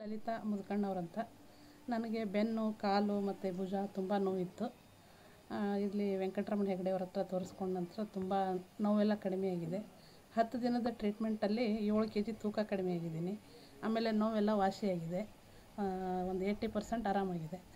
ಲಲಿತಾ ಮುದ್ಕಣ್ಣವ್ರಂತ. ನನಗೆ ಬೆನ್ನು, ಕಾಲು ಮತ್ತು ಭುಜ ತುಂಬ ನೋವಿತ್ತು. ಇಲ್ಲಿ ವೆಂಕಟರಮಣ ಹೆಗಡೆಯವ್ರ ಹತ್ರ ತೋರಿಸ್ಕೊಂಡ ನಂತರ ತುಂಬ ನೋವೆಲ್ಲ ಕಡಿಮೆಯಾಗಿದೆ. 10 ದಿನದ ಟ್ರೀಟ್ಮೆಂಟಲ್ಲಿ 7 kg ತೂಕ ಕಡಿಮೆಯಾಗಿದ್ದೀನಿ. ಆಮೇಲೆ ನೋವೆಲ್ಲ ವಾಸಿಯಾಗಿದೆ. ಒಂದು 80% ಆರಾಮಾಗಿದೆ.